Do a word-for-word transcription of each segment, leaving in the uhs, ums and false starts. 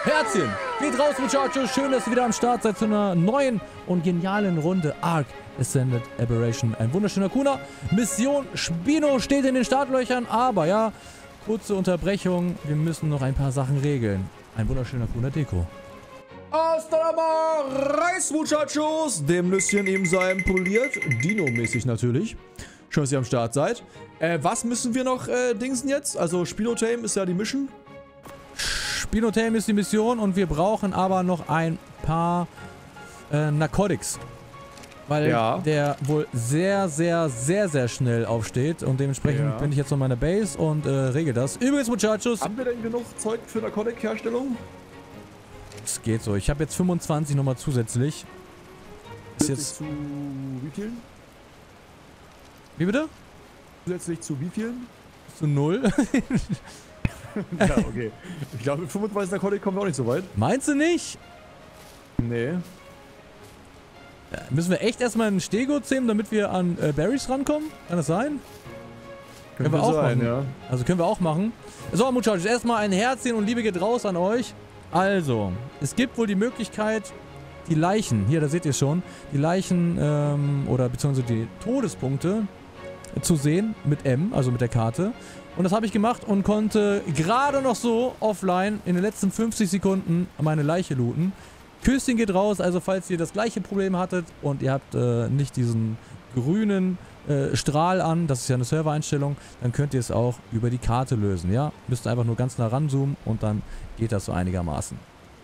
Herzchen. Geht raus, Muchachos. Schön, dass ihr wieder am Start seid zu einer neuen und genialen Runde Ark Ascended Aberration. Ein wunderschöner Kuna. Mission Spino steht in den Startlöchern, aber ja, kurze Unterbrechung. Wir müssen noch ein paar Sachen regeln. Ein wunderschöner Kuna Deko. Hasta la Reis, Muchachos! Dem Nüsschen eben sein poliert. Dino-mäßig natürlich. Schön, dass ihr am Start seid. Äh, was müssen wir noch äh, dingsen jetzt? Also Spinotame ist ja die Mission. Spinotame ist die Mission und wir brauchen aber noch ein paar äh, Narcotics. Weil ja. der wohl sehr, sehr, sehr, sehr schnell aufsteht und dementsprechend ja. bin ich jetzt noch in meiner Base und äh, regel das. Übrigens, Muchachos. Haben wir denn genug Zeug für Narcotic-Herstellung? Es geht so. Ich habe jetzt fünfundzwanzig nochmal zusätzlich. Ist jetzt zu wie vielen? Wie bitte? Zusätzlich zu wie vielen? Zu null. Ja, okay. Ich glaube, mit fünfundzwanzig Narcotic kommen wir auch nicht so weit. Meinst du nicht? Nee. Ja, müssen wir echt erstmal einen Stego zähmen, damit wir an äh, Berries rankommen? Kann das sein? Können, können wir auch sein, machen. Ja. Also können wir auch machen. So, Muchachos, erstmal ein Herzchen und Liebe geht raus an euch. Also, es gibt wohl die Möglichkeit, die Leichen, hier, da seht ihr schon, die Leichen ähm, oder beziehungsweise die Todespunkte zu sehen mit M, also mit der Karte. Und das habe ich gemacht und konnte gerade noch so offline in den letzten fünfzig Sekunden meine Leiche looten. Küsschen geht raus, also falls ihr das gleiche Problem hattet und ihr habt äh, nicht diesen grünen äh, Strahl an, das ist ja eine Servereinstellung, dann könnt ihr es auch über die Karte lösen, ja? Müsst einfach nur ganz nah ranzoomen und dann geht das so einigermaßen.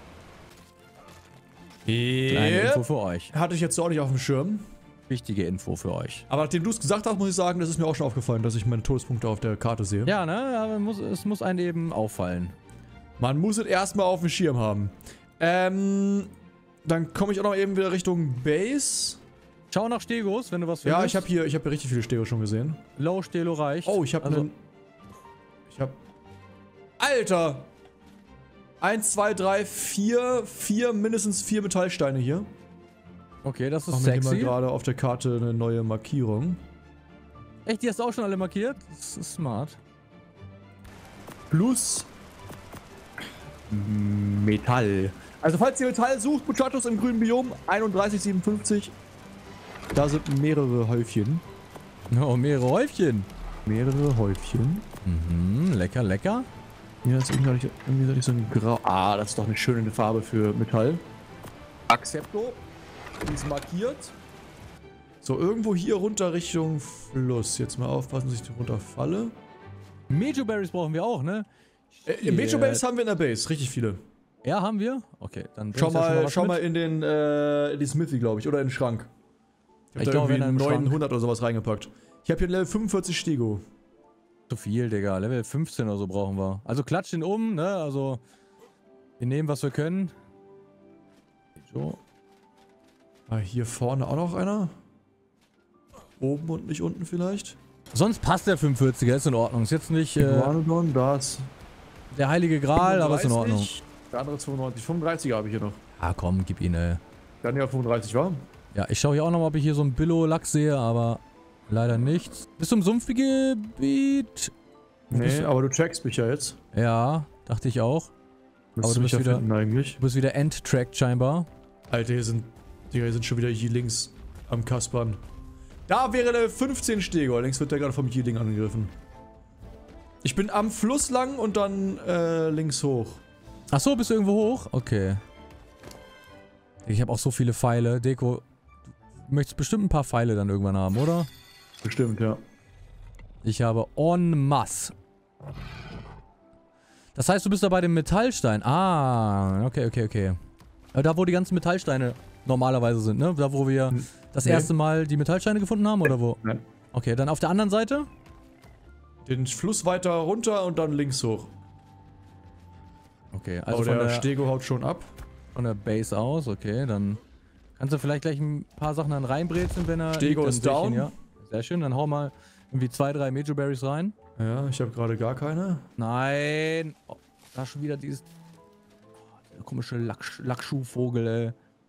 Kleine Yep. Info für euch. Hatte ich jetzt auch nicht auf dem Schirm. Wichtige Info für euch. Aber nachdem du es gesagt hast, muss ich sagen, das ist mir auch schon aufgefallen, dass ich meine Todespunkte auf der Karte sehe. Ja, ne? Aber muss, es muss einem eben auffallen. Man muss es erstmal auf dem Schirm haben. Ähm, dann komme ich auch noch eben wieder Richtung Base. Schau nach Stegos, wenn du was findest. Ja, ich habe hier, ich habe hier richtig viele Stego schon gesehen. Low Stelo reicht. Oh, ich habe also, einen... Ich habe... Alter! Eins, zwei, drei, vier, vier, mindestens vier Metallsteine hier. Okay, das ist Machen wir hier sexy. mal gerade auf der Karte eine neue Markierung. Echt, die hast du auch schon alle markiert? Das ist smart. Plus Metall. Also falls ihr Metall sucht, Muchachos im grünen Biom, einunddreißig siebenundfünfzig. Da sind mehrere Häufchen. Oh, mehrere Häufchen. Mehrere Häufchen. Mhm, lecker, lecker. Ja, das ist irgendwie, irgendwie so ein Grau. Ah, das ist doch eine schöne Farbe für Metall. Accepto. Die ist markiert. So, irgendwo hier runter Richtung Fluss. Jetzt mal aufpassen, dass ich hier runterfalle. Mejoberries brauchen wir auch, ne? Äh, Mejoberries haben wir in der Base. Richtig viele. Ja, haben wir? Okay, dann Schau bringst du ja schon mal, was schau mit. mal in den äh, in die Smithy, glaube ich. Oder in den Schrank. Ich, Ich hab da glaube, irgendwie in einem Schrank. neunhundert oder sowas reingepackt. Ich habe hier Level fünfundvierzig Stego. Zu viel, Digga. Level fünfzehn oder so brauchen wir. Also klatsch den um, ne? Also, wir nehmen, was wir können. So. Ah, hier vorne auch noch einer. Oben und nicht unten vielleicht. Sonst passt der fünfundvierziger, ist in Ordnung. Ist jetzt nicht äh, Iguanodon, da ist der heilige Gral, aber ist in Ordnung. Der andere zweiundneunzig. fünfunddreißiger habe ich hier noch. Ah, komm, gib ihn, ey. Dann ja fünfunddreißig, war? Ja, ich schaue hier auch noch mal, ob ich hier so einen Billo-Lachs sehe, aber leider nichts. Bist du im Sumpfgebiet? Nee, aber du checkst mich ja jetzt. Ja, dachte ich auch. Aber du bist ja wieder- finden eigentlich. Du bist wieder end-tracked scheinbar. Alter, hier sind, Digga, hier sind schon wieder Yilings am Kaspern. Da wäre der fünfzehn Stego, allerdings wird der gerade vom Yiling angegriffen. Ich bin am Fluss lang und dann äh, links hoch. Ach so, bist du irgendwo hoch? Okay. Ich habe auch so viele Pfeile. Deko, du möchtest bestimmt ein paar Pfeile dann irgendwann haben, oder? Bestimmt, ja. Ich habe en masse. Das heißt, du bist da bei dem Metallstein. Ah, okay, okay, okay. Da, wo die ganzen Metallsteine normalerweise sind, ne? Da, wo wir das Nee. erste Mal die Metallsteine gefunden haben, oder wo? Nein. Okay, dann auf der anderen Seite? Den Fluss weiter runter und dann links hoch. Okay, Also also oh, von der der, Stego haut schon ab. von der Base aus. Okay, dann kannst du vielleicht gleich ein paar Sachen dann reinbrezeln, wenn er... Stego liegt, ist dann sehe ich ihn, down. ja. Sehr schön, dann hau mal irgendwie zwei, drei Mejoberries rein. Ja, ich habe gerade gar keine. Nein! Oh, da schon wieder dieses... Oh, dieser komische Lack, Lackschuhvogel, ey.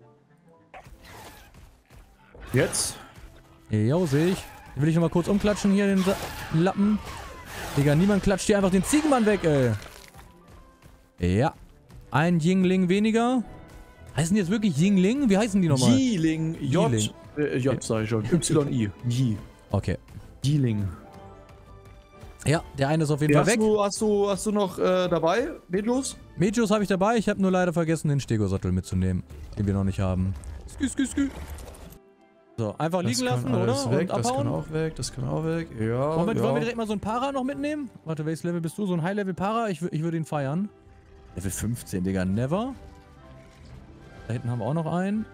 Jetzt? Jo, sehe ich. Will ich nochmal kurz umklatschen hier, den Sa Lappen. Digga, niemand klatscht hier einfach den Ziegenmann weg, ey. Ja. Ein Yingling weniger. Heißen die jetzt wirklich Yingling? Wie heißen die nochmal? Yiling. J. Yiling. Äh, J sag ich schon. Y I. Yi. Okay. Yiling. Ja, der eine ist auf jeden Ja, Fall weg. hast, du, hast, du, hast du noch äh, dabei? Medlos? Medios habe ich dabei. Ich habe nur leider vergessen, den Stego-Sattel mitzunehmen. Den wir noch nicht haben. Skü, skü, skü. So, einfach Das liegen lassen, kann oder? alles weg, Und das kann abhauen. auch weg, das kann auch weg. Ja, Wollen wir, ja. wollen wir direkt mal so ein Para noch mitnehmen? Warte, welches Level bist du? So ein High-Level-Para? Ich, wür- ich würde ihn feiern. Level fünfzehn, Digga. Never. Da hinten haben wir auch noch einen.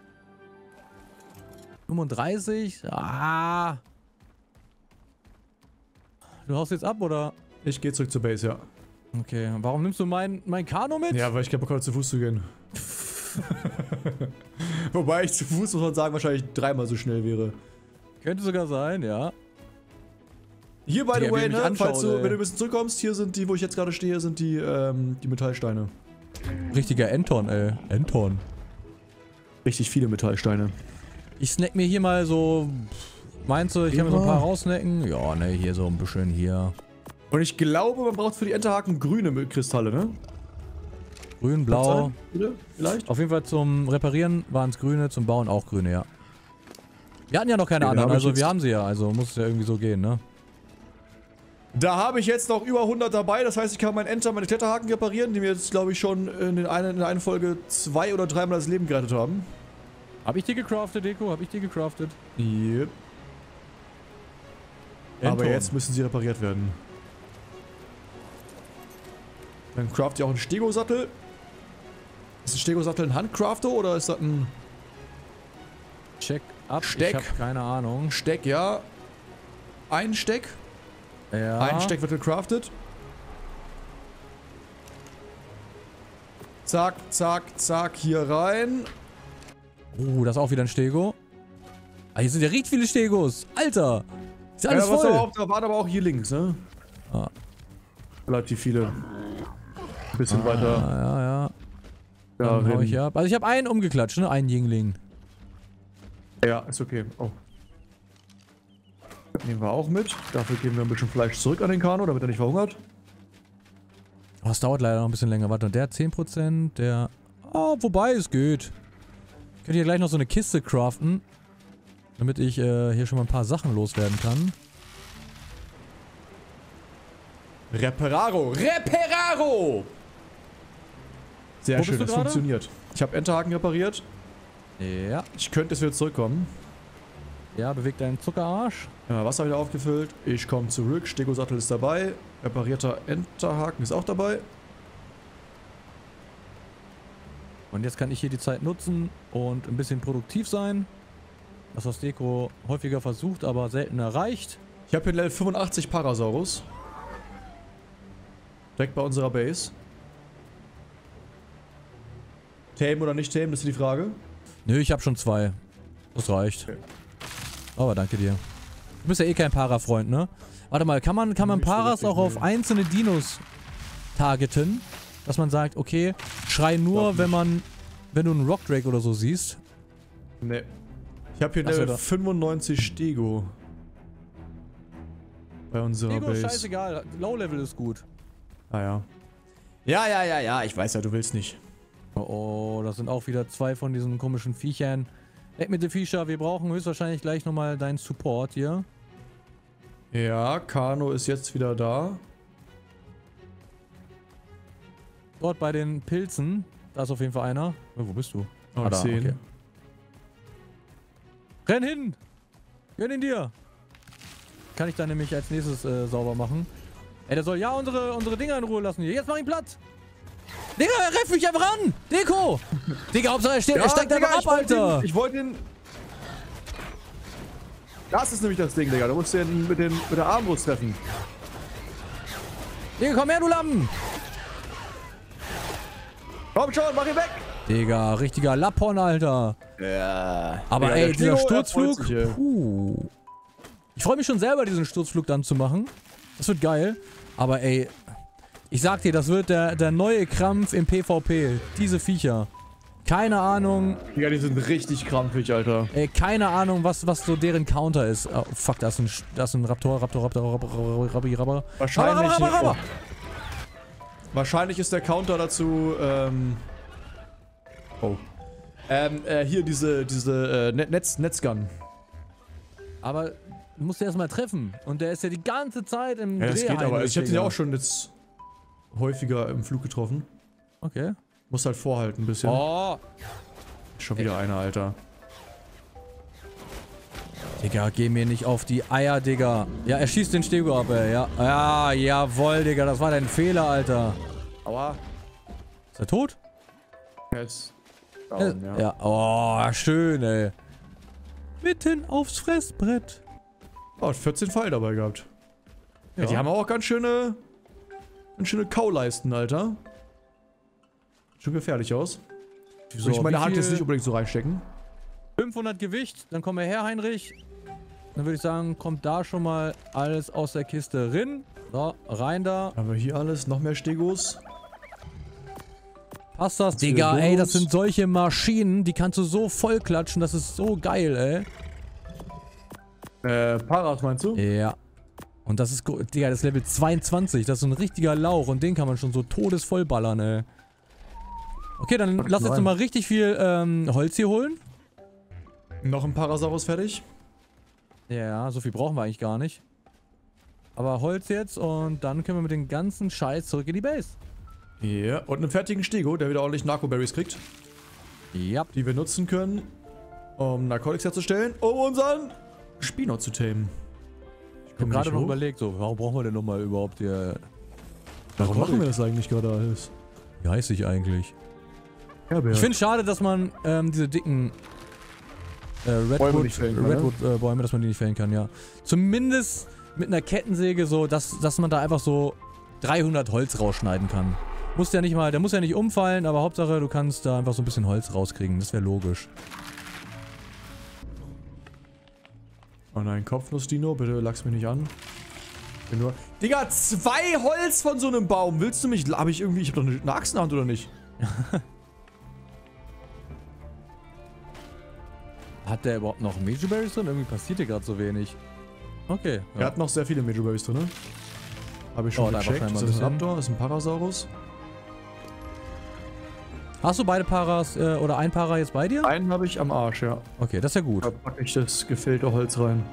fünfunddreißig. Ah. Du haust jetzt ab, oder? Ich gehe zurück zur Base, ja. Okay. Warum nimmst du mein, mein Kano mit? Ja, weil ich keinen Bock habe, zu Fuß zu gehen. Wobei ich zu Fuß, muss man sagen, wahrscheinlich dreimal so schnell wäre. Könnte sogar sein, ja. Hier, by Digga, the wie way, er mich ne, anschaut, falls du, ey. wenn du ein bisschen zurückkommst, hier sind die, wo ich jetzt gerade stehe, sind die, ähm, die Metallsteine. Richtiger Anton, ey. Anton. Richtig viele Metallsteine. Ich snack mir hier mal so... Meinst du, ich kann mir so ein Ja. paar raussnacken? Ja, ne, hier so ein bisschen hier. Und ich glaube, man braucht für die Enterhaken grüne Kristalle, ne? Grün, blau. Bitte? Vielleicht? Auf jeden Fall zum Reparieren waren es grüne, zum Bauen auch grüne, ja. Wir hatten ja noch keine Ja, anderen, hab ich also jetzt- wir haben sie ja, also muss es ja irgendwie so gehen, ne? Da habe ich jetzt noch über hundert dabei, das heißt, ich kann meinen Enter, meine Kletterhaken reparieren, die mir jetzt, glaube ich, schon in, den einen, in der einen Folge zwei oder dreimal das Leben gerettet haben. Hab ich die gecraftet, Deko? Hab ich die gecraftet? Yep. Aber Anton. jetzt müssen sie repariert werden. Dann craft ihr auch einen Stego-Sattel. Ist ein Stego-Sattel ein Handcrafter oder ist das ein Check ab. Steck. Ich hab keine Ahnung. Steck? Ja. Ein Steck. Ja. Ein Steck wird gecraftet. Zack, zack, zack, hier rein. Oh, das ist auch wieder ein Stego. Ah, hier sind ja richtig viele Stegos. Alter. Ist ja alles ja, was voll. aber auch, da waren aber auch hier links, ne? Ah. Relativ viele. Ein bisschen Ah, weiter. ja, ja. Da Dann hau hin. ich hier ab. Also ich habe einen umgeklatscht, ne? Einen Yingling. Ja, ist okay. Oh. Das nehmen wir auch mit. Dafür geben wir ein bisschen Fleisch zurück an den Kano, damit er nicht verhungert. Oh, es dauert leider noch ein bisschen länger. Warte, der hat zehn Prozent, der... Oh, wobei, es geht. Ich könnte hier gleich noch so eine Kiste craften. Damit ich äh, hier schon mal ein paar Sachen loswerden kann. Repararo! Repararo! Sehr Wo schön, bist du das gerade? funktioniert. Ich habe Enterhaken repariert. Ja. Ich könnte jetzt wieder zurückkommen. Ja, bewegt deinen Zuckerarsch. Ja, Wasser wieder aufgefüllt. Ich komme zurück. Stego-Sattel ist dabei. Reparierter Enterhaken ist auch dabei. Und jetzt kann ich hier die Zeit nutzen und ein bisschen produktiv sein. Das, was Deko häufiger versucht, aber selten erreicht. Ich habe hier Level fünfundachtzig Parasaurus. Direkt bei unserer Base. Tame oder nicht tame, das ist die Frage. Nö, ich habe schon zwei. Das reicht. Okay. Aber danke dir. Du bist ja eh kein Para-Freund, ne? Warte mal, kann man, kann man Nicht so Paras richtig, auch auf nee. einzelne Dinos targeten? Dass man sagt, okay, schrei nur, Doch wenn man, wenn du einen Rockdrake oder so siehst. Ne. Ich habe hier Ach so, Level da- fünfundneunzig Stego. Bei unserer Deko ist Base. scheißegal, Low-Level ist gut. Ah ja. Ja, ja, ja, ja, ich weiß ja, du willst nicht. Oh, oh, das sind auch wieder zwei von diesen komischen Viechern. Weg mit den Viecher, wir brauchen höchstwahrscheinlich gleich nochmal deinen Support hier. Ja, Kano ist jetzt wieder da. Dort bei den Pilzen, da ist auf jeden Fall einer. Oh, wo bist du? Oh, Ah, da, zehn. okay. Renn hin! Gönn ihn dir! Kann ich dann nämlich als nächstes äh, sauber machen. Ey, der soll ja unsere, unsere Dinger in Ruhe lassen hier. Jetzt mach ihn platt! Digga, er reift mich einfach an! Deko! Digga, Hauptsache er, steht, er steigt Digga, einfach ich ab, wollte Alter! ihn- Ich wollte ihn... Das ist nämlich das Ding, Digga. Du musst den mit, den, mit der Armbrust treffen. Digga, komm her, du Lappen! Komm schon, mach ihn weg! Digga, richtiger Lapphorn, Alter! Ja. Aber Digga, ey, der dieser Stego, er freut Sturzflug. sich, ey. Puh. Ich freue mich schon selber, diesen Sturzflug dann zu machen. Das wird geil. Aber ey, ich sag dir, das wird der, der neue Krampf im PvP. Diese Viecher. Keine Ahnung, Digga, die sind richtig krampfig, Alter. ey, keine Ahnung, was, was so deren Counter ist. Oh, fuck, da ist ein, da ist ein Raptor, Raptor, Raptor, Raptor, Raptor, Raptor, Raptor. Wahrscheinlich. Raptor, Raptor, Raptor. Wahrscheinlich ist der Counter dazu, ähm... Oh. Ähm, äh, hier diese, diese, äh, Netz, Netzgun. Aber du musst ja erstmal treffen. Und der ist ja die ganze Zeit im Ja, das Dreh geht aber. Ich hab den ja Digga. auch schon jetzt häufiger im Flug getroffen. Okay. Muss halt vorhalten ein bisschen. Oh! Schon wieder einer, Alter. Digga, geh mir nicht auf die Eier, Digga. Ja, er schießt den Stego ab, ey. Ja, ja, jawohl, Digga. Das war dein Fehler, Alter. Aua. Ist er tot? Yes. Down, ja. ja. ja. Oh, schön, ey. Mitten aufs Fressbrett. Oh, hat vierzehn Pfeil dabei gehabt. Ja. Ja. Die haben auch ganz schöne, ganz schöne Kauleisten, Alter. Schon gefährlich aus. So, Würde ich meine wie Hand viel? jetzt nicht unbedingt so reinstecken. fünfhundert Gewicht, dann komm mal her, Heinrich. Dann würde ich sagen, kommt da schon mal alles aus der Kiste rin. So, rein da. Haben wir hier alles? Noch mehr Stegos? Passt das? Was Digga, für ey, das Bonus? sind solche Maschinen, die kannst du so voll klatschen, das ist so geil, ey. Äh, Paras meinst du? Ja. Und das ist, Digga, das ist Level zweiundzwanzig, das ist so ein richtiger Lauch und den kann man schon so todesvoll ballern, ey. Okay, dann Pack lass mal jetzt rein. nochmal richtig viel ähm, Holz hier holen. Noch ein Parasaurus fertig? Ja, so viel brauchen wir eigentlich gar nicht. Aber Holz jetzt und dann können wir mit dem ganzen Scheiß zurück in die Base. Ja, und einen fertigen Stego, der wieder ordentlich Narco-Berries kriegt. Ja. Die wir nutzen können, um Narcotics herzustellen, um unseren Spino zu tamen. Ich hab gerade noch überlegt, so, warum brauchen wir denn nochmal überhaupt hier... Warum machen wir das eigentlich gerade alles? Wie heißt ich eigentlich? Ja, Ich finde es schade, dass man ähm, diese dicken äh, Bäume Redwood, nicht fällen kann, Redwood äh, Bäume, dass man die nicht fällen kann, ja. Zumindest mit einer Kettensäge so, dass, dass man da einfach so dreihundert Holz rausschneiden kann. Muss ja nicht mal, der muss ja nicht umfallen, aber Hauptsache du kannst da einfach so ein bisschen Holz rauskriegen, das wäre logisch. Oh nein, Kopfnuss-Dino, bitte lachs mich nicht an. Ich bin nur... Digga, zwei Holz von so einem Baum. Willst du mich... Hab ich irgendwie... Ich hab doch eine, eine Axt in der Hand, oder nicht? Hat der überhaupt noch Major Berries drin? Irgendwie passiert hier gerade so wenig. Okay. Er Ja. hat noch sehr viele Major Berries drin, ne? Hab ich schon Dauert einfach gecheckt. schnell Ist mal das ein ein bisschen. Raptor? Ist ein Parasaurus? Hast du beide Paras äh, oder ein Para jetzt bei dir? Einen habe ich am Arsch, ja. Okay, das ist ja gut. Da packe ich das gefällte Holz rein.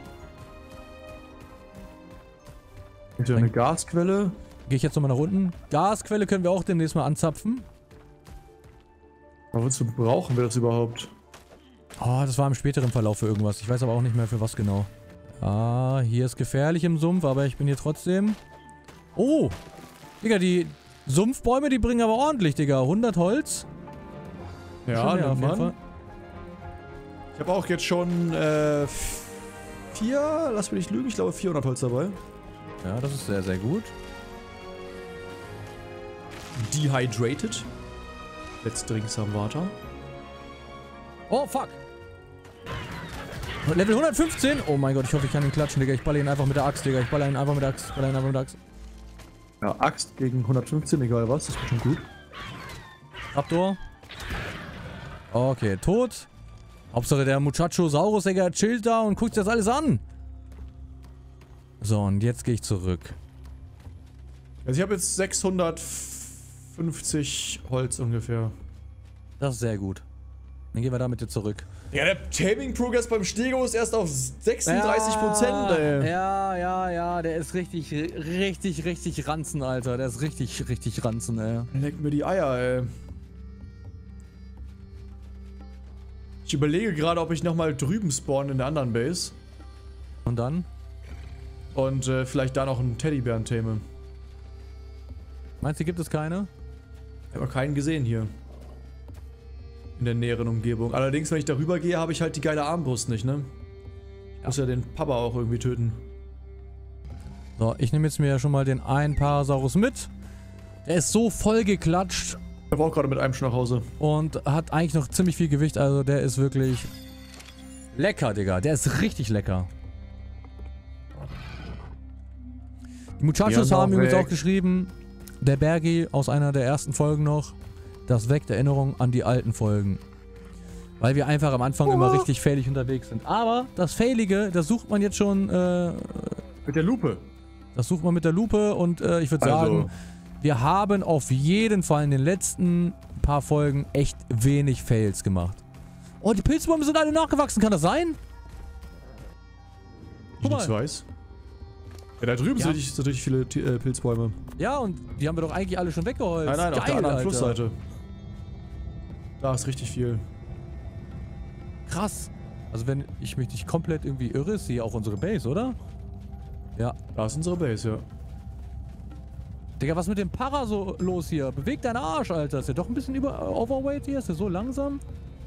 Ist ja eine Gasquelle. Gehe ich jetzt nochmal nach unten. Gasquelle können wir auch demnächst mal anzapfen. Aber wozu brauchen wir das überhaupt? Oh, das war im späteren Verlauf für irgendwas. Ich weiß aber auch nicht mehr für was genau. Ah, hier ist gefährlich im Sumpf, aber ich bin hier trotzdem. Oh! Digga, die Sumpfbäume, die bringen aber ordentlich, Digga. hundert Holz. Ja, Schon mehr, nimmt man. Ich habe auch jetzt schon äh, vier, lass mich nicht lügen, ich glaube vierhundert Holz dabei. Ja, das ist sehr, sehr gut. Dehydrated. Let's drink some water. Oh, fuck! Level hundertfünfzehn? Oh mein Gott, ich hoffe, ich kann ihn klatschen, Digga. Ich baller ihn einfach mit der Axt, Digga. Ich baller ihn einfach mit der Axt. Ich baller ihn einfach mit der Axt. Ja, Axt gegen hundertfünfzehn, egal was, das wird schon gut. Raptor. Okay, tot. Hauptsache der Muchacho Saurus, Digga, chillt da und guckt sich das alles an. So, und jetzt gehe ich zurück. Also ich habe jetzt sechshundertfünfzig Holz ungefähr. Das ist sehr gut. Dann gehen wir da mit dir zurück. Ja, der Taming Progress beim Stego ist erst auf sechsunddreißig Prozent, ey. Ja, ja, ja, der ist richtig, richtig, richtig ranzen, Alter. Der ist richtig, richtig ranzen, ey. Leck mir die Eier, ey. Ich überlege gerade, ob ich nochmal drüben spawn in der anderen Base. Und dann? Und äh, vielleicht da noch einen Teddybären tame. Meinst du, gibt es keine? Ich habe noch keinen gesehen hier. In der näheren Umgebung. Allerdings, wenn ich darüber gehe, habe ich halt die geile Armbrust nicht, ne? Ich Ja. muss ja den Papa auch irgendwie töten. So, ich nehme jetzt mir schon mal den einen Parasaurus mit. Der ist so voll geklatscht Ich habe auch gerade mit einem schon nach Hause. und hat eigentlich noch ziemlich viel Gewicht. Also der ist wirklich lecker, Digga. Der ist richtig lecker. Die Muchachos Ja, haben noch übrigens weg. auch geschrieben, der Bergi aus einer der ersten Folgen noch, das weckt Erinnerung an die alten Folgen. Weil wir einfach am Anfang Oh. immer richtig failig unterwegs sind. Aber das Failige, das sucht man jetzt schon, äh, Mit der Lupe. das sucht man mit der Lupe und äh, ich würde Also- sagen, wir haben auf jeden Fall in den letzten paar Folgen echt wenig Fails gemacht. Oh, die Pilzbäume sind alle nachgewachsen, kann das sein? Ich nichts weiß. Ja, da drüben ja. sind natürlich viele äh, Pilzbäume. Ja, und die haben wir doch eigentlich alle schon weggeholzt. Nein, nein, Geil, auf der anderen Alter. Flussseite. Da ist richtig viel. Krass. Also wenn ich mich nicht komplett irgendwie irre, ist hier auch unsere Base, oder? Ja. Da ist unsere Base, ja. Digga, was mit dem Para so los hier? Bewegt deinen Arsch, Alter. Ist der doch ein bisschen über Overweight hier? Ist der so langsam?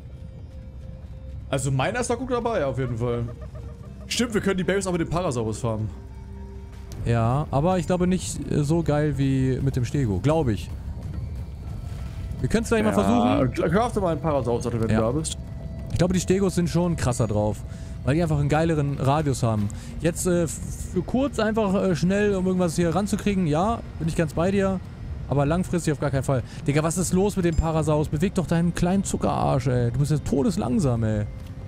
Also meiner ist da gut dabei, auf jeden Fall. Stimmt, wir können die Base auch mit dem Parasaurus farmen. Ja, aber ich glaube nicht so geil wie mit dem Stego. Glaube ich. Wir können es gleich ja, mal versuchen. Crafte mal einen Parasaurus, wenn ja. du da bist. Ich glaube, die Stegos sind schon krasser drauf. Weil die einfach einen geileren Radius haben. Jetzt äh, für kurz einfach äh, schnell, um irgendwas hier ranzukriegen, ja, bin ich ganz bei dir. Aber langfristig auf gar keinen Fall. Digga, was ist los mit dem Parasaurus? Beweg doch deinen kleinen Zuckerarsch, ey. Du bist jetzt todeslangsam, ey.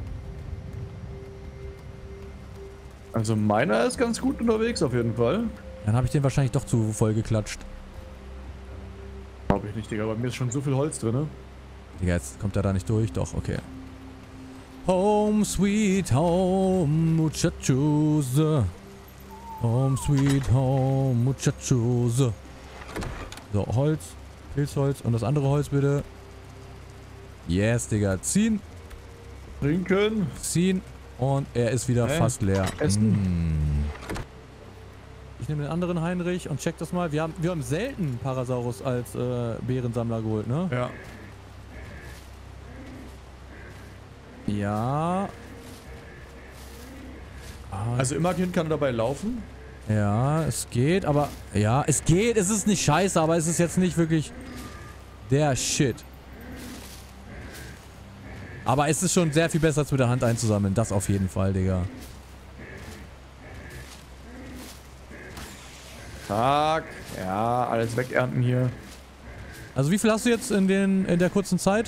Also meiner ist ganz gut unterwegs auf jeden Fall. Dann habe ich den wahrscheinlich doch zu voll geklatscht. Glaube ich nicht, Digga. Bei mir ist schon so viel Holz drin, ne? Digga, jetzt kommt er da nicht durch. Doch, okay. Home sweet home, muchachos. Home sweet home, muchachos. So, Holz, Pilzholz und das andere Holz bitte. Yes, Digga. Ziehen. Trinken. Ziehen. Und er ist wieder hey. fast leer. Essen. Mm. Ich nehme den anderen Heinrich und check das mal. Wir haben, wir haben selten Parasaurus als äh, Bärensammler geholt, ne? Ja. Ja. Ah. Also immerhin kann er dabei laufen. Ja, es geht, aber... Ja, es geht. Es ist nicht scheiße, aber es ist jetzt nicht wirklich der Shit. Aber es ist schon sehr viel besser, als mit der Hand einzusammeln. Das auf jeden Fall, Digga. Tag. Ja, alles wegernten hier. Also wie viel hast du jetzt in, den, in der kurzen Zeit?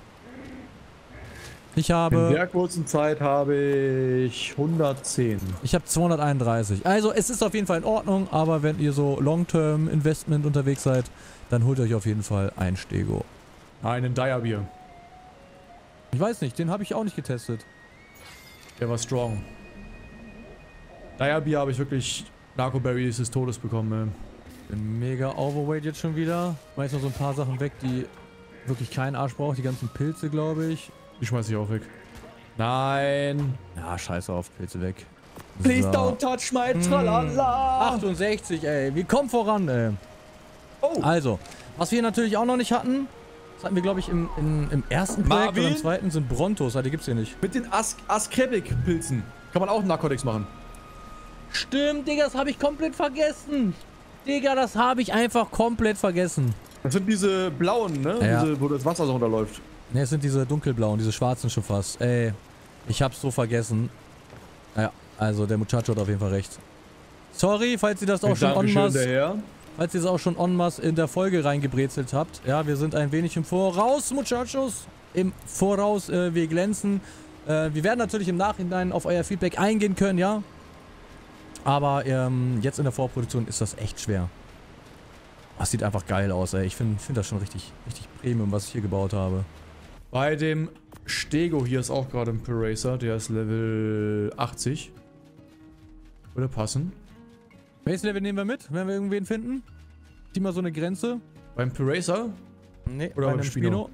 Ich habe... In der kurzen Zeit habe ich hundertzehn. Ich habe zweihunderteinunddreißig. Also es ist auf jeden Fall in Ordnung, aber wenn ihr so Long-Term-Investment unterwegs seid, dann holt euch auf jeden Fall ein Stego. Einen Direbeer. Ich weiß nicht, den habe ich auch nicht getestet. Der war strong. Direbeer habe ich wirklich Narcoberries des Todes bekommen. Ich bin mega overweight jetzt schon wieder. Meist noch so ein paar Sachen weg, die wirklich keinen Arsch braucht. Die ganzen Pilze, glaube ich. Die schmeiße ich auch weg. Nein. Ja, scheiße auf, Pilze weg. Please so. Don't touch my tralala. achtundsechzig, ey. Wir kommen voran, ey. Oh. Also, was wir natürlich auch noch nicht hatten, das hatten wir, glaube ich, im, im, im ersten Projekt Marvin? oder im zweiten, sind Brontos. Ah, die gibt's hier nicht. Mit den As Asclepic-Pilzen kann man auch Narcotics machen. Stimmt, Digga, das habe ich komplett vergessen. Digga, das habe ich einfach komplett vergessen. Das sind diese blauen, ne? Ja. Diese, wo das Wasser so runterläuft. Ne, es sind diese dunkelblauen, diese schwarzen schon fast. Ey, ich hab's so vergessen. Naja, also der Muchacho hat auf jeden Fall recht. Sorry, falls ihr das auch schon en masse, falls ihr es auch schon en masse in der Folge reingebrezelt habt. Ja, wir sind ein wenig im Voraus, Muchachos. Im Voraus, äh, wir glänzen. Äh, wir werden natürlich im Nachhinein auf euer Feedback eingehen können, ja. Aber ähm, jetzt in der Vorproduktion ist das echt schwer. Das sieht einfach geil aus, ey. Ich finde find das schon richtig, richtig Premium, was ich hier gebaut habe. Bei dem Stego hier ist auch gerade ein Paracer, der ist Level achtzig. Würde passen. Welches Level nehmen wir mit, wenn wir irgendwen finden? Zieh mal so eine Grenze. Beim Paracer? Nee, oder bei beim einem Spino?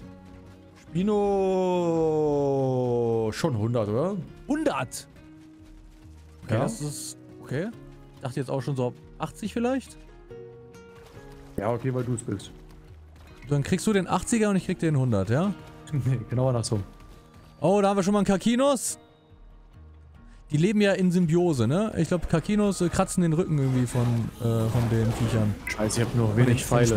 Spino schon hundert, oder? hundert? Okay, ja. Das ist... Okay. Ich dachte jetzt auch schon so achtzig vielleicht? Ja, okay, weil du es bist. Dann kriegst du den achtziger und ich krieg den hundert, ja? Nee, genau andersrum. Oh, da haben wir schon mal einen Kakinos. Die leben ja in Symbiose, ne? Ich glaube, Kakinos äh, kratzen den Rücken irgendwie von, äh, von den Viechern. Scheiße, ich hab nur wenig Pfeile.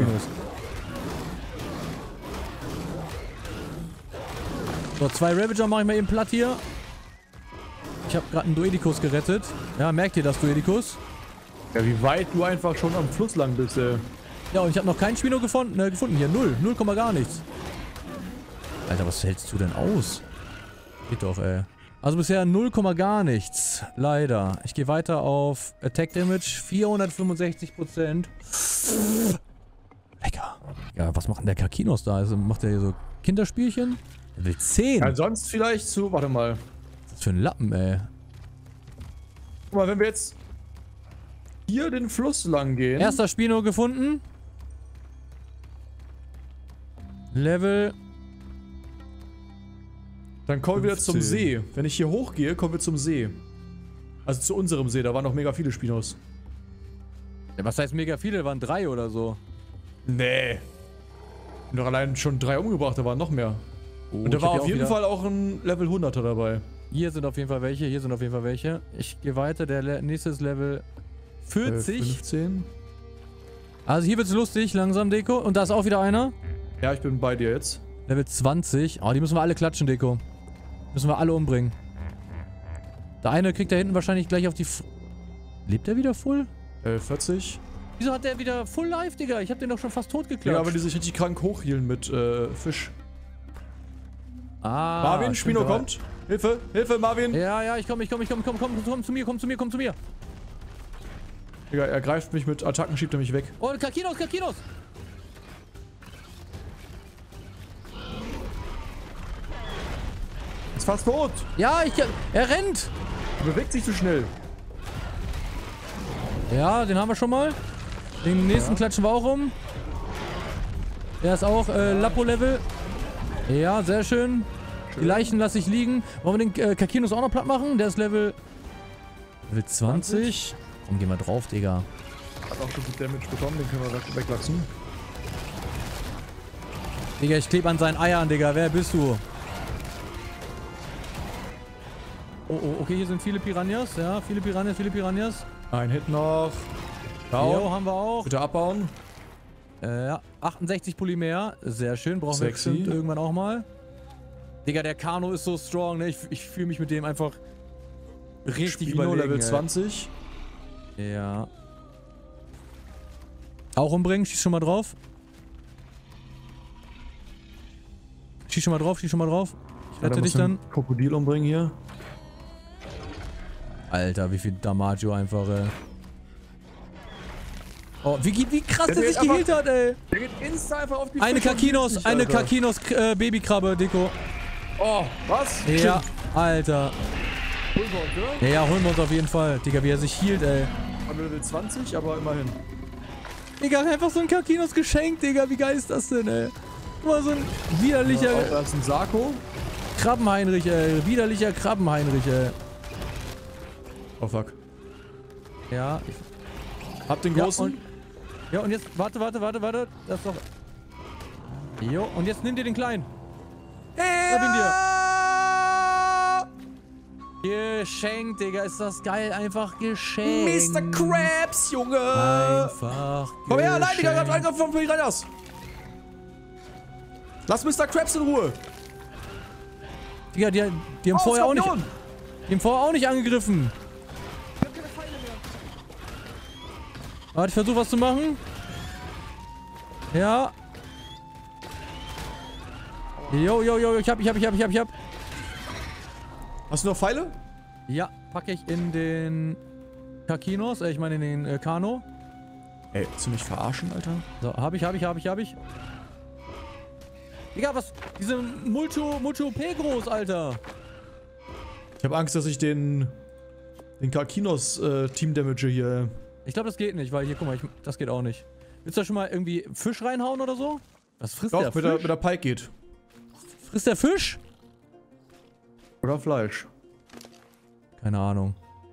So, zwei Ravager mache ich mal eben platt hier. Ich habe gerade einen Duedikus gerettet. Ja, merkt ihr das, Duedikus? Ja, wie weit du einfach schon am Fluss lang bist, ey. Ja, und ich habe noch keinen Spino gefunden, äh, gefunden hier. Null. Null Komma gar nichts. Alter, was hältst du denn aus? Geht doch, ey. Also bisher null Komma gar nichts. Leider. Ich gehe weiter auf Attack Damage. vierhundertfünfundsechzig Prozent. Ja, was macht denn der Kakinos da? Also macht der hier so Kinderspielchen? Er will zehn. Ja, sonst vielleicht zu, warte mal. Was ist das für ein Lappen, ey? Guck mal, wenn wir jetzt hier den Fluss lang gehen. Erster Spino gefunden. Level. Dann kommen wir wieder zum fünfzehn. See. Wenn ich hier hochgehe, kommen wir zum See. Also zu unserem See, da waren noch mega viele Spinos. Ja, was heißt mega viele? Waren drei oder so. Nee. Und doch allein schon drei umgebracht, da waren noch mehr. Oh, Und da ich war hab auf hier auch jeden wieder- Fall auch ein Level hunderter dabei. Hier sind auf jeden Fall welche, hier sind auf jeden Fall welche. Ich gehe weiter, der Le nächste ist Level vierzig. Äh, fünfzehn. Also hier wird's lustig, langsam, Deko. Und da ist auch wieder einer. Ja, ich bin bei dir jetzt. Level zwanzig. Oh, die müssen wir alle klatschen, Deko. Müssen wir alle umbringen. Der eine kriegt da hinten wahrscheinlich gleich auf die... F Lebt der wieder full? Äh, vierzig. Wieso hat der wieder full life, Digga? Ich hab den doch schon fast tot Ja, geklatscht. aber die sich richtig krank hochhielen mit äh, Fisch. Ah, Marvin, stimmt, Spino aber- kommt. Hilfe, Hilfe, Marvin. Ja, ja, ich komm, ich komm, ich komm, komm, komm, komm zu mir, komm zu mir, komm zu mir. Digga, er greift mich mit Attacken, schiebt er mich weg. Oh, Kakinos, Kakinos! Ist fast tot. Ja, ich, er rennt! Er bewegt sich zu schnell. Ja, den haben wir schon mal. Den nächsten Ja. klatschen wir auch um. Der ist auch äh, Lapo-Level. Ja, sehr schön. Die Leichen lasse ich liegen. Wollen wir den äh, Kakinos auch noch platt machen? Der ist Level... Level zwanzig. Komm, geh mal drauf, Digga. Hat auch schon gut Damage bekommen, den können wir weg- weglassen. Digga, ich klebe an seinen Eiern, Digga. Wer bist du? Oh, oh, okay, hier sind viele Piranhas. Ja, viele Piranhas, viele Piranhas. Ein Hit noch. Jo, Down. haben wir auch. Bitte abbauen. Äh, ja, achtundsechzig Polymer. Sehr schön. Brauchen wir Sexy. bestimmt irgendwann auch mal. Digga, der Kano ist so strong, ne? Ich, ich fühle mich mit dem einfach richtig Spino, überlegen. Level ey. zwanzig. Ja. Auch umbringen, schieß schon mal drauf. Schieß schon mal drauf, schieß schon mal drauf. Ich Ja, rette da dich musst du dann. einen Krokodil umbringen hier. Alter, wie viel Damaggio einfach, ey. Oh, wie, wie krass Der der geht sich geheilt hat, ey. Der geht insta einfach auf die Eine Fische und Kakinos, hilft eine nicht, Alter. Kakinos äh, Babykrabbe, Deko. Oh, was? Ja, Alter. Holen wir uns, oder? Ja, ja, holen wir uns auf jeden Fall. Digga, wie er sich hielt, ey. Haben wir Level zwanzig, aber immerhin. Digga, einfach so ein Kakinos geschenkt, Digga. Wie geil ist das denn, ey? Guck mal, so ein widerlicher Oh, da ist ein Sarko. Krabbenheinrich, ey. Widerlicher Krabbenheinrich, ey. Oh fuck. Ja, ich, Hab den ja, großen. und, ja, und jetzt, warte, warte, warte, warte. Das ist doch... Jo, und jetzt nimm dir den kleinen. Hab ihn dir. Geschenkt, Digga. Ist das geil. Einfach geschenkt. Mister Krabs, Junge! Einfach Komm her, nein, Digga, geschenkt. gerade Angriff von Piranhas! Lass Mister Krabs in Ruhe! Digga, die, die haben Oh, vorher auch nicht... Skorpion! Die haben vorher auch nicht angegriffen. Warte, ich versuche was zu machen. Ja. Jo, jo, jo, ich hab, ich hab, ich hab, ich hab, ich hab. Hast du noch Pfeile? Ja, packe ich in den Kakinos, äh, ich meine in den äh, Kano. Ey, willst du mich verarschen, Alter? So, hab ich, hab ich, hab ich, hab ich. Digga, was? Diese Mulcho, Mulcho Pegros, Alter. Ich habe Angst, dass ich den den Kakinos äh, Team Damage hier. Ich glaube, das geht nicht, weil hier, guck mal, ich, das geht auch nicht. Willst du da schon mal irgendwie Fisch reinhauen oder so? Was frisst Doch, der mit Fisch? der, mit der Pike geht. Frisst der Fisch? Oder Fleisch. Keine Ahnung.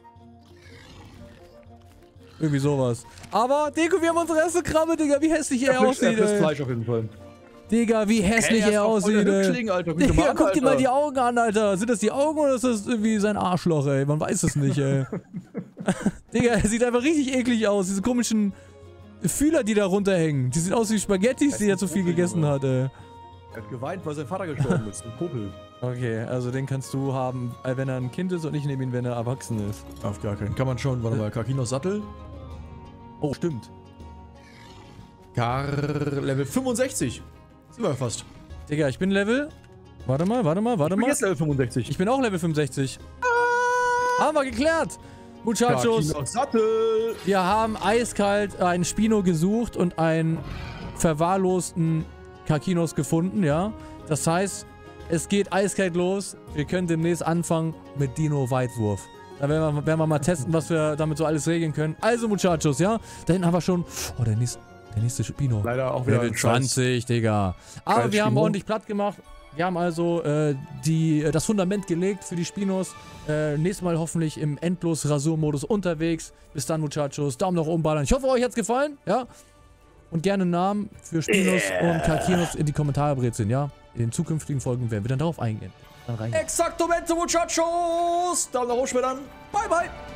Irgendwie sowas. Aber, Deko, wir haben unsere erste Krabbe, Digga. Wie hässlich er Er frisst, aussieht, er frisst ey. Fleisch auf jeden Fall. Digga, wie hässlich Ey, er ist doch voll aussieht, der ey. Hübschling, Alter. Guck dir mal Digga, an, guck dir mal Alter. die Augen an, Alter. Sind das die Augen oder ist das irgendwie sein Arschloch, ey? Man weiß es nicht, ey. Digga, er sieht einfach richtig eklig aus. Diese komischen Fühler, die da runterhängen. Die sehen aus wie Spaghettis, die er zu viel gegessen hat, ey. Er hat geweint, weil sein Vater gestorben ist. Ein Popel. Okay, also den kannst du haben, äh, wenn er ein Kind ist und ich nehme ihn, wenn er erwachsen ist. Auf gar keinen. Kann man schon. Warte mal. Kakinos Sattel. Oh, stimmt. Kar Level fünfundsechzig. Sind wir fast. Digga, ich bin Level... Warte mal, warte mal, warte Ich bin mal. jetzt Level fünfundsechzig. Ich bin auch Level fünfundsechzig. Haben wir geklärt. Muchachos, Kakinos Sattel. wir haben eiskalt einen Spino gesucht und ein verwahrlosten Kakinos gefunden, ja. Das heißt, es geht eiskalt los. Wir können demnächst anfangen mit Dino-Weitwurf. Da werden wir, werden wir mal testen, was wir damit so alles regeln können. Also, Muchachos, ja. Da hinten haben wir schon... Oh, der nächste, der nächste Spino. Leider auch wieder Level zwanzig, Digga. Aber wir haben ordentlich platt gemacht. Wir haben also äh, die, äh, das Fundament gelegt für die Spinos. Äh, nächstes Mal hoffentlich im Endlos-Rasur-Modus unterwegs. Bis dann, Muchachos. Daumen nach oben ballern. Ich hoffe, euch hat's gefallen, ja. Und gerne Namen für Spinos yeah. und Kakinos in die Kommentare brezeln, ja. In den zukünftigen Folgen werden wir dann darauf eingehen. Dann rein. Exactamente, Muchachos. Daumen nach oben, dann. Bye, bye.